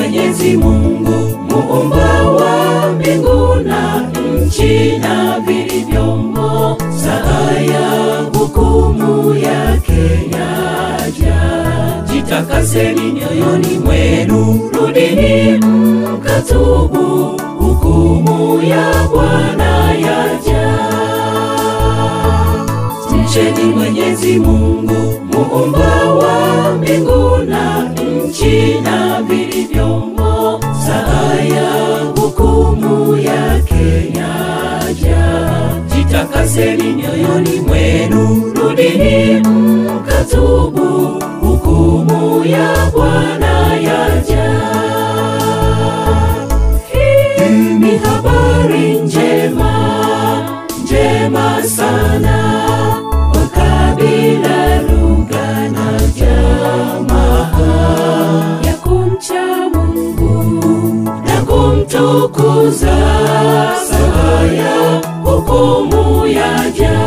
Mwenyezi Mungu, muumba wa mbingu na nchi na vilivyomo, saa ya hukumu yake yaja. Jitakaseni nyoyoni mwenu, rudini mkatubu, hukumu ya Bwana yaja. Mcheni Mwenyezi Mungu, muumba wa mbingu na nchi na vilivyomo, saa ya hukumu yake yaja. Jitakaseni nyoyoni mwenu, rudini mkatubu, hukumu ya Bwana yaja. Hii ni habari njema, njema sana, kwa kabila, lugha na jamaa, ya kumcha Mungu na kumtukuza, saa ya hukumu yaja.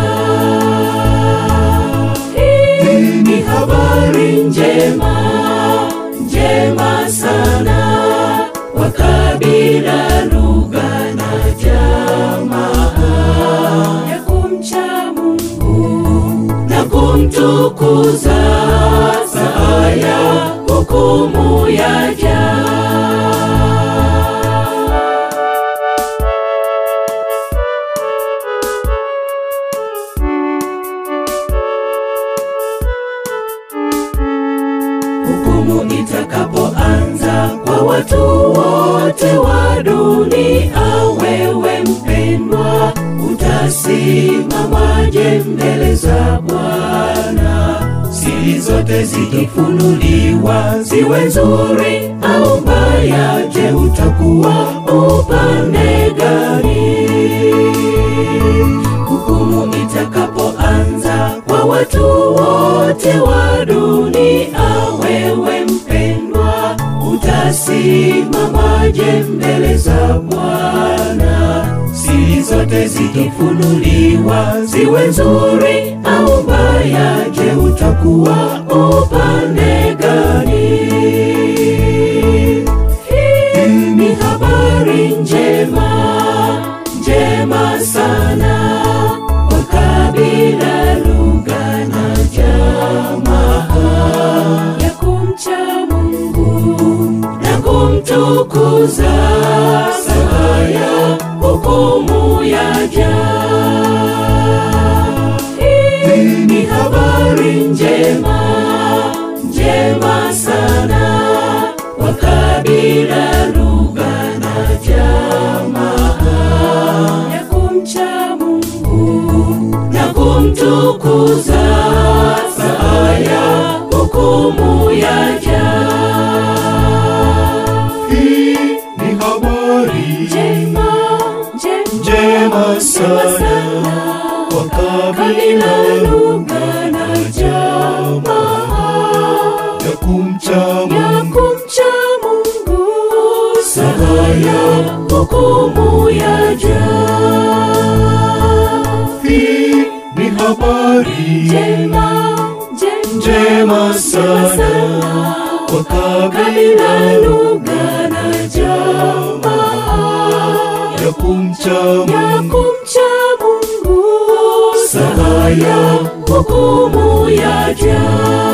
Hii ni habari njema, njema sana, kwa kabila, lugha na jamaa, ya kumcha Mungu na kumtukuza, saa ya hukumu yaja. Hukumu itakapoanza kwa watu wote wa dunia, wewe mpendwa, utasimamaje mbele za Bwana? Siri zote zikifunuliwa, ziwe nzuri au mbaya, je, utakuwa upande gani? Hukumu itakapoanza kwa watu wote wa dunia, wewe mpendwa, utasimamaje mbele za Bwana? Siri zote zikifunuliwa, ziwe nzuri au mbaya, je, utakuwa upande gani? Hii ni habari njema, njema sana, kwa kabila, lugha na jamaa, ya kumcha Mungu na kumtukuza, saa ya hukumu yaja. Hii ni habari njema, njema sana, kwa kabila, lugha na jamaa, ya kumcha Mungu na kumtukuza, saa ya hukumu yaja. Hii ni habari Njema, njema sana, kwa kabila, lugha na jamaa, ya kumcha Mungu saa ya hukumu yaja. Hii ni habari njema sana, kwa kabila, lugha na jamaa, ya kumcha Mungu saa ya hukumu yaja.